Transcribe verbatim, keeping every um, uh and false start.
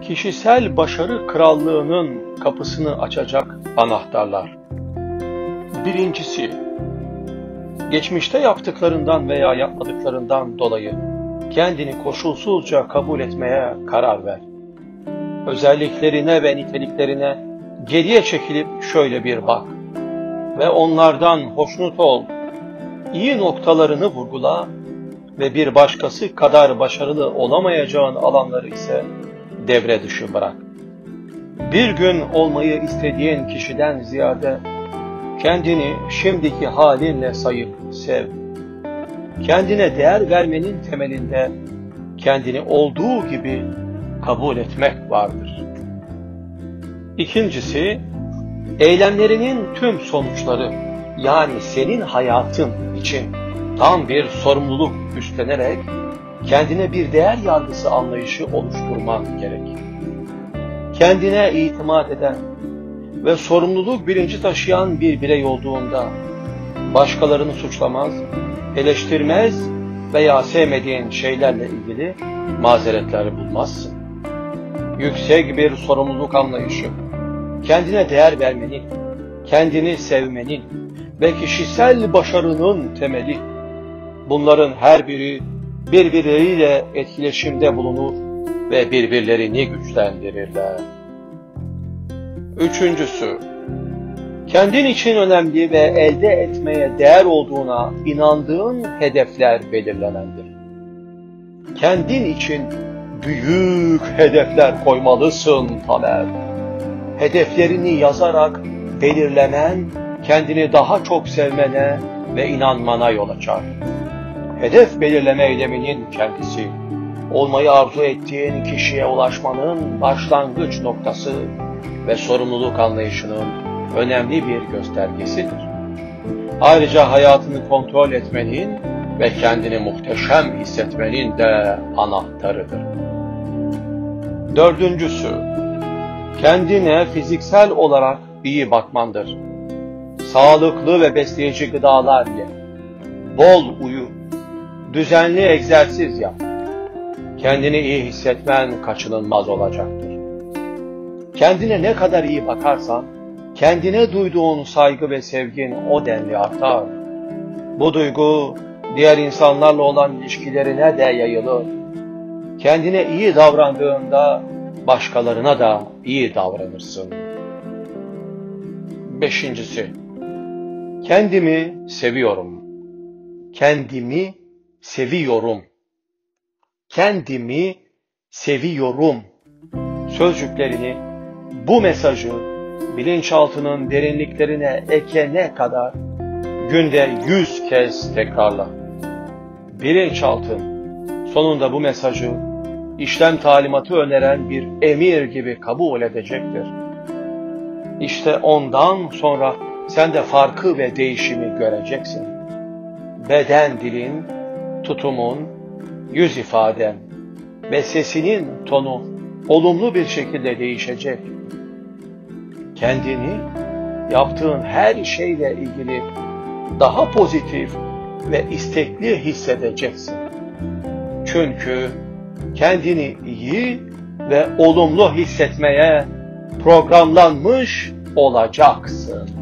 Kişisel başarı krallığının kapısını açacak anahtarlar. Birincisi, geçmişte yaptıklarından veya yapmadıklarından dolayı kendini koşulsuzca kabul etmeye karar ver. Özelliklerine ve niteliklerine geriye çekilip şöyle bir bak ve onlardan hoşnut ol. İyi noktalarını vurgula ve bir başkası kadar başarılı olamayacağın alanları ise devre dışı bırak. Bir gün olmayı istediğin kişiden ziyade kendini şimdiki halinle sayıp sev. Kendine değer vermenin temelinde kendini olduğu gibi kabul etmek vardır. İkincisi, eylemlerinin tüm sonuçları, yani senin hayatın için tam bir sorumluluk üstlenerek kendine bir değer yargısı anlayışı oluşturman gerek. Kendine itimat eden ve sorumluluk bilinci taşıyan bir birey olduğunda başkalarını suçlamaz, eleştirmez veya sevmediğin şeylerle ilgili mazeretler bulmazsın. Yüksek bir sorumluluk anlayışı, kendine değer vermenin, kendini sevmenin ve kişisel başarının temeli. Bunların her biri birbirleriyle etkileşimde bulunur ve birbirlerini güçlendirirler. Üçüncüsü, kendin için önemli ve elde etmeye değer olduğuna inandığın hedefler belirlemendir. Kendin için büyük hedefler koymalısın Tamer. Hedeflerini yazarak belirlemen, kendini daha çok sevmene ve inanmana yol açar. Hedef belirleme eyleminin kendisi, olmayı arzu ettiğin kişiye ulaşmanın başlangıç noktası ve sorumluluk anlayışının önemli bir göstergesidir. Ayrıca hayatını kontrol etmenin ve kendini muhteşem hissetmenin de anahtarıdır. Dördüncüsü, kendine fiziksel olarak iyi bakmandır. Sağlıklı ve besleyici gıdalar ye, bol uyu, düzenli egzersiz yap. Kendini iyi hissetmen kaçınılmaz olacaktır. Kendine ne kadar iyi bakarsan, kendine duyduğun saygı ve sevgin o denli artar. Bu duygu, diğer insanlarla olan ilişkilerine de yayılır. Kendine iyi davrandığında, başkalarına da iyi davranırsın. Beşincisi, kendimi seviyorum. Kendimi seviyorum. Kendimi seviyorum sözcüklerini, bu mesajı bilinçaltının derinliklerine ekene kadar günde yüz kez tekrarla. Bilinçaltın sonunda bu mesajı işlem talimatı öneren bir emir gibi kabul edecektir. İşte ondan sonra sen de farkı ve değişimi göreceksin. Beden dilin, tutumun, yüz ifaden ve sesinin tonu olumlu bir şekilde değişecek. Kendini yaptığın her şeyle ilgili daha pozitif ve istekli hissedeceksin. Çünkü kendini iyi ve olumlu hissetmeye programlanmış olacaksın.